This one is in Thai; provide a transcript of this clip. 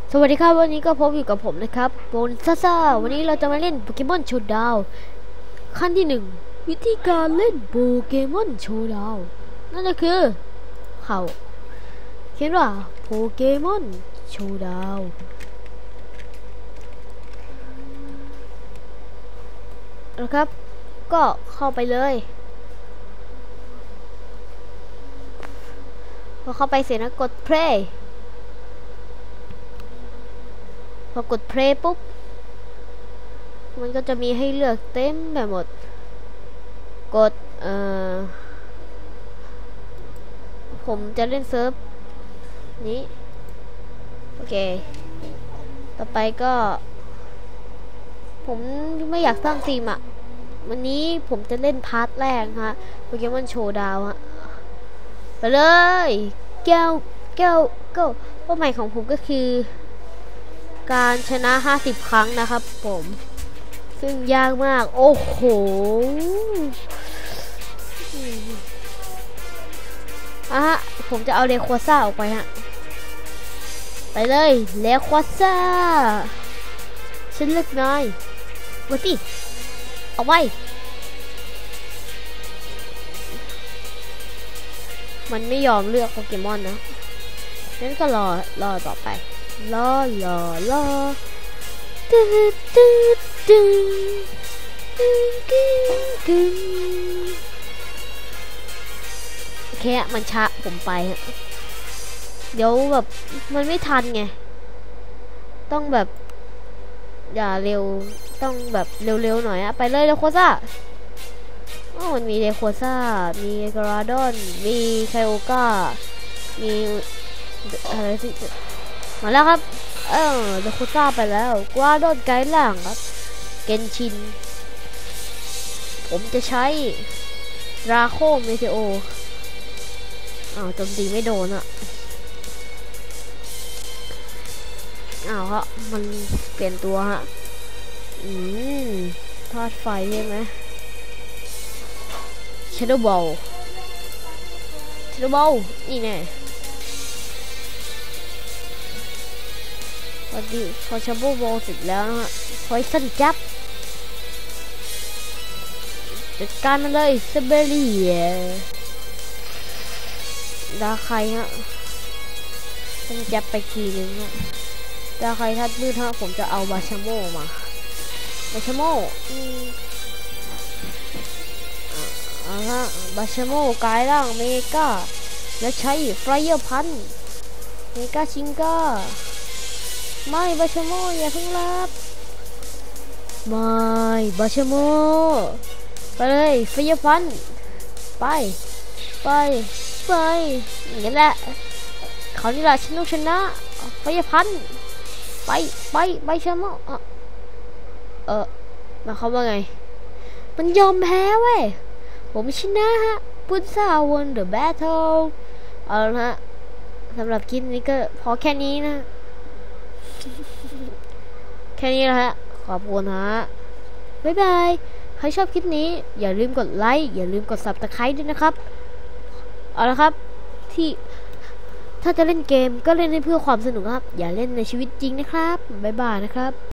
สวัสดีครับวันนี้ก็พบอยู่กับผมนะครับโบนซ่าวันนี้เราจะมาเล่นโปเกมอนโชว์ดาวขั้นที่1วิธีการเล่นโปเกมอนโชว์ดาวนั่นก็คือเขาเขียนว่าโปเกมอนโชว์ดาวนะครับก็เข้าไปเลยพอเข้าไปเสร็จนะกด play พอกด play ปุ๊บมันก็จะมีให้เลือกเต็มแบบหมดกดผมจะเล่นเซิร์ฟนี้โอเคต่อไปก็ผมไม่อยากสร้างทีมอะวันนี้ผมจะเล่นพาร์ทแรกฮะโปเกมอนโชว์ดาวฮะไปเลยแก้วเป้าหมายของผมก็คือการชนะ50ครั้งนะครับผมซึ่งยากมากโอ้โหผมจะเอาเลควาซ่าออกไปฮะไปเลยเลควาซ่าฉันเลือกนายมาสิเอาไว้มันไม่ยอมเลือกโปเกมอนนะงั้นก็รอต่อไปรอแค่มันช้าผมไปเดี๋ยวแบบมันไม่ทันไงต้องแบบอย่าเร็วต้องแบบเร็วๆหน่อยอะไปเลยเรโคซ่ามันมีเรโคซ่ามีกราดอนมีไคโอก้ามีอะไรสิมาแล้วครับเรโคซ่าไปแล้วกราดอนไกด์ล่างครับเกนชินผมจะใช้ราโคเมเทโอโจมตีไม่โดนอะฮะมันเปลี่ยนตัวฮะทอดไฟใช่ไหมShadow Ball นี่แน่พอ Shadow Ball เสร็จแล้วนะฮะPoison Jab จัดการมันเลยเซเบรีดาใครฮะต้องจับไปทีนึงฮะดาใครทัดมืดฮะผมจะเอาบาชาโมมาบาชาโมบาชาโมกลายร่างเมกาและใช้ไฟเออร์พันเมกาชิงก้าไม่บาชาโมอย่าเพิ่งรับไม่บาชาโมไปเลยไฟเออร์พันไปอย่างนี้แหละเขานี่แหละชนะไฟเออร์พันไปชาโมมาเขาว่าไงมันยอมแพ้เว้ยผมชนะฮะพุทธาวันเดอะแบทเทิลเอาละฮะสำหรับคลิปนี้ก็พอแค่นี้นะแค่นี้แหละฮะขอบคุณฮะบ๊ายบายใครชอบคลิปนี้อย่าลืมกดไลค์อย่าลืมกด Subscribe ด้วยนะครับเอาละครับที่ถ้าจะเล่นเกมก็เล่นให้เพื่อความสนุกครับอย่าเล่นในชีวิตจริงนะครับบ๊ายบายนะครับ